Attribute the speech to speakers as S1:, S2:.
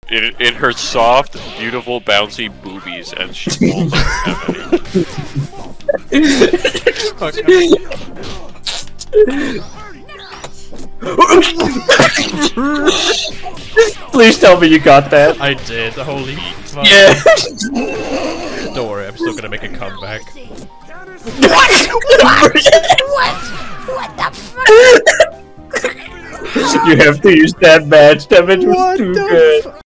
S1: In her soft, beautiful, bouncy boobies, and she's holding
S2: Please tell me you got that.
S3: I did. Holy fuck.
S2: Yeah.
S3: Don't worry, I'm still gonna make a comeback.
S4: What the fuck?
S2: You have to use that match. That match was too good.